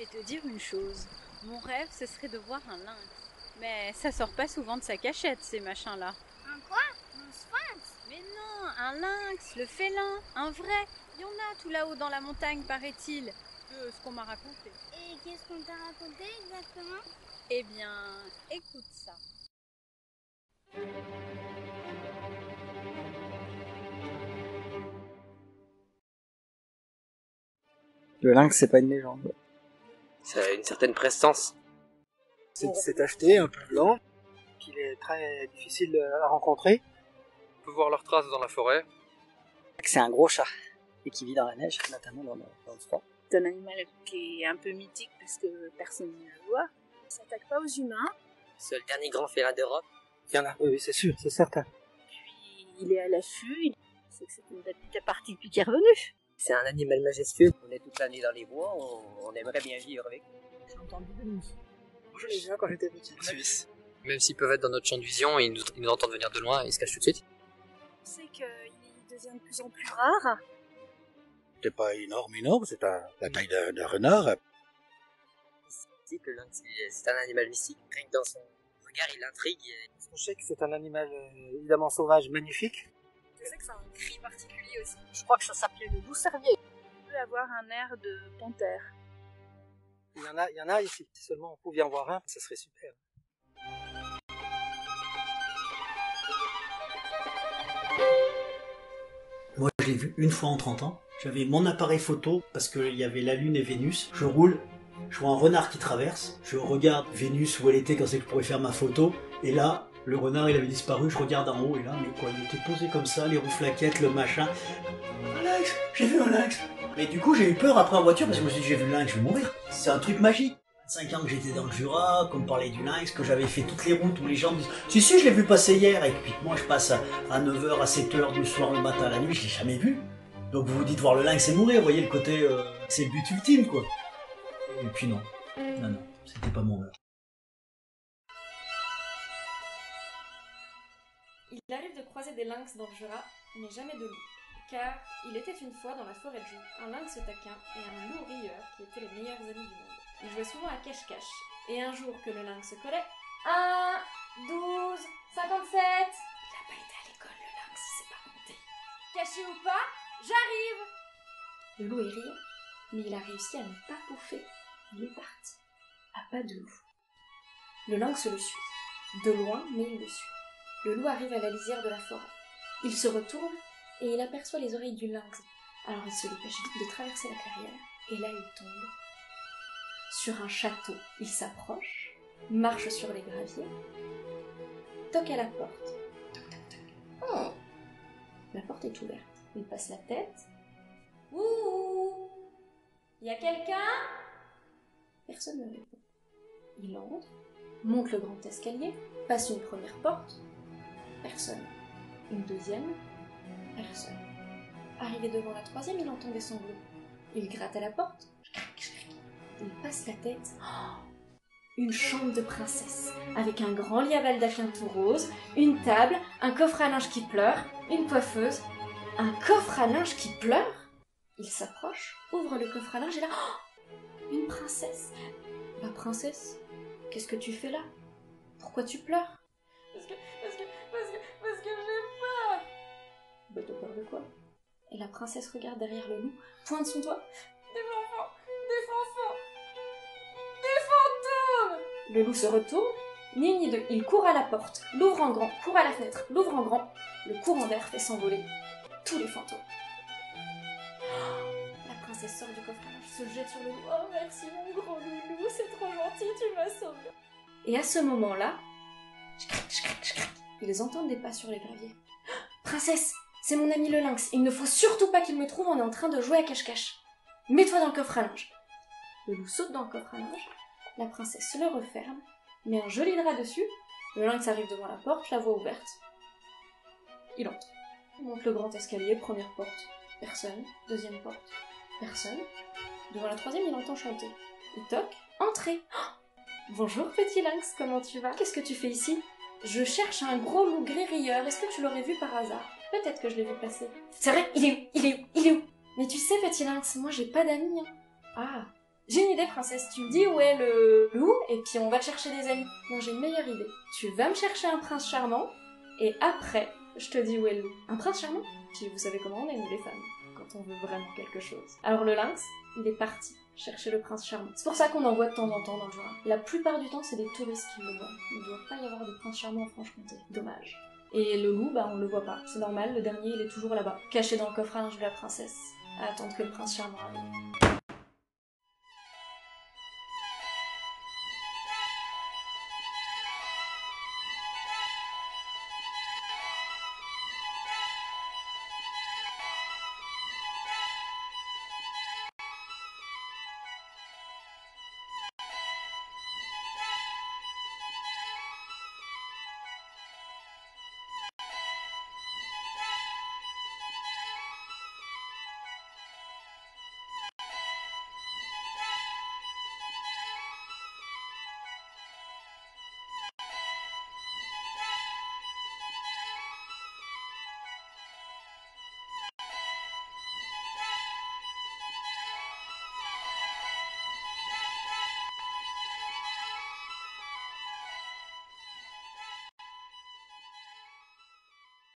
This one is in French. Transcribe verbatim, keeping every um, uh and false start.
vais te dire une chose. Mon rêve, ce serait de voir un lynx. Mais ça sort pas souvent de sa cachette, ces machins-là. Un quoi? Un sphinx? Mais non, un lynx, le félin, un vrai. Il y en a tout là-haut dans la montagne, paraît-il. Euh, ce qu'on m'a raconté. Et qu'est-ce qu'on t'a raconté exactement? Eh bien, écoute ça. Le lynx, c'est pas une légende. Ça a une certaine prestance. C'est acheté, un peu blanc, qu'il est très difficile à rencontrer. On peut voir leurs traces dans la forêt. C'est un gros chat, et qui vit dans la neige, notamment dans le, dans le froid. C'est un animal qui est un peu mythique parce que personne ne le voit. Il s'attaque pas aux humains. C'est le dernier grand félin d'Europe. Il y en a, oui, c'est sûr, c'est certain. Puis il est à l'affût, c'est que c'est une habitat particulier qui est revenu. C'est un animal majestueux. On est toute l'année dans les bois, on, on aimerait bien vivre avec. J'ai entendu de nuit. Je l'ai vu quand j'étais petit. Suisse. Même s'ils peuvent être dans notre champ de vision, ils nous, ils nous entendent venir de loin et ils se cachent tout de suite. On sait qu'il devient de plus en plus rare. C'est pas énorme, énorme, c'est un, la taille d'un, d'un renard. C'est que le lynx, c'est un animal mystique. Rien que dans son regard, il intrigue. On sait que c'est un animal euh, évidemment sauvage, magnifique. Je sais que c'est un cri particulier aussi. Je crois que ça s'appelait le loup-cervier. Il peut avoir un air de panthère. Il y en a, il y en a ici. Si seulement on pouvait en voir un, ça serait super. Moi, je l'ai vu une fois en trente ans. J'avais mon appareil photo parce qu'il y avait la Lune et Vénus. Je roule, je vois un renard qui traverse. Je regarde Vénus où elle était quand c'est que je pourrais faire ma photo. Et là, le renard, il avait disparu. Je regarde en haut et là, mais quoi, il était posé comme ça, les roues flaquettes, le machin. Un lynx, j'ai vu un lynx. Mais du coup, j'ai eu peur après en voiture parce que je me suis dit, j'ai vu le lynx, je vais mourir. C'est un truc magique. vingt-cinq ans que j'étais dans le Jura, qu'on me parlait du lynx, que j'avais fait toutes les routes où les gens me disent « Si, si, je l'ai vu passer hier » et puis moi je passe à neuf heures, à sept heures du soir, le matin, la nuit, je l'ai jamais vu. Donc vous vous dites voir le lynx et mourir, vous voyez le côté, euh, c'est le but ultime quoi. Et puis non, non, non, c'était pas mon heure. Il arrive de croiser des lynx dans le Jura, mais jamais de loups. Car il était une fois dans la forêt de Joux, un lynx taquin et un loup rieur qui étaient les meilleurs amis du monde. Ils jouaient souvent à cache-cache, et un jour que le lynx se collait, un, douze, cinquante-sept. Il n'a pas été à l'école, le lynx, il s'est pas compté. Caché ou pas, j'arrive. Le loup est rieur, mais il a réussi à ne pas bouffer. Il est parti, à pas de loup. Le lynx le suit, de loin, mais il le suit. Le loup arrive à la lisière de la forêt. Il se retourne, et il aperçoit les oreilles du lynx. Alors il se dépêche vite de traverser la clairière, et là il tombe sur un château. Il s'approche, marche sur les graviers, toque à la porte. Toc, toc, toc. Oh. La porte est ouverte. Il passe la tête. Ouh, y a quelqu'un? Personne ne répond. Il entre, monte le grand escalier, passe une première porte. Personne. Une deuxième. Personne. Arrivé devant la troisième, il entend des sanglots. Il gratte à la porte. Il passe la tête. Oh, une chambre de princesse, avec un grand lit à baldaquin tout rose, une table, un coffre à linge qui pleure, une coiffeuse. Un coffre à linge qui pleure? Il s'approche, ouvre le coffre à linge et là... Oh, une princesse. Ma princesse, qu'est-ce que tu fais là? Pourquoi tu pleures? Parce que... Parce que... Parce que... Parce que j'ai peur. Bah t'as peur de quoi? Et la princesse regarde derrière le loup, pointe son doigt. Des enfants! Des fantômes! Des fantômes! Le loup se retourne, ni une ni deux, il court à la porte, l'ouvre en grand, court à la fenêtre, l'ouvre en grand, le courant d'air fait s'envoler tous les fantômes. Oh, la princesse sort du coffre à linge, se jette sur le loup. Oh merci mon gros loulou, c'est trop gentil, tu m'as sauvé. Et à ce moment-là, ils entendent des pas sur les graviers. Princesse, c'est mon ami le lynx, il ne faut surtout pas qu'il me trouve, on est en train de jouer à cache-cache. Mets-toi dans le coffre à linge. Le loup saute dans le coffre à linge, la princesse le referme, met un joli drap dessus, le lynx arrive devant la porte, la voie ouverte. Il entre. Il monte le grand escalier, première porte. Personne. Deuxième porte. Personne. Devant la troisième, il entend chanter. Il toque. Entrez. Oh, bonjour petit lynx, comment tu vas? Qu'est-ce que tu fais ici? Je cherche un gros loup gris rieur, est-ce que tu l'aurais vu par hasard? Peut-être que je l'ai vu passer. C'est vrai, il est où? Il est où? Il est où? Mais tu sais, petit lynx, moi j'ai pas d'amis. Hein. Ah, J'ai une idée, princesse, tu me dis où est le loup, et puis on va te chercher des amis. Non, j'ai une meilleure idée. Tu vas me chercher un prince charmant, et après, je te dis où est le loup. Un prince charmant? Puis vous savez comment on est, nous les femmes, quand on veut vraiment quelque chose. Alors le lynx, il est parti chercher le prince charmant. C'est pour ça qu'on en voit de temps en temps dans le Jura. La plupart du temps, c'est des touristes qui le voient. Il ne doit pas y avoir de prince charmant en Franche-Comté. Dommage. Et le loup, bah on le voit pas. C'est normal, le dernier, il est toujours là-bas, caché dans le coffre à linge de la princesse, à attendre que le prince charmant arrive.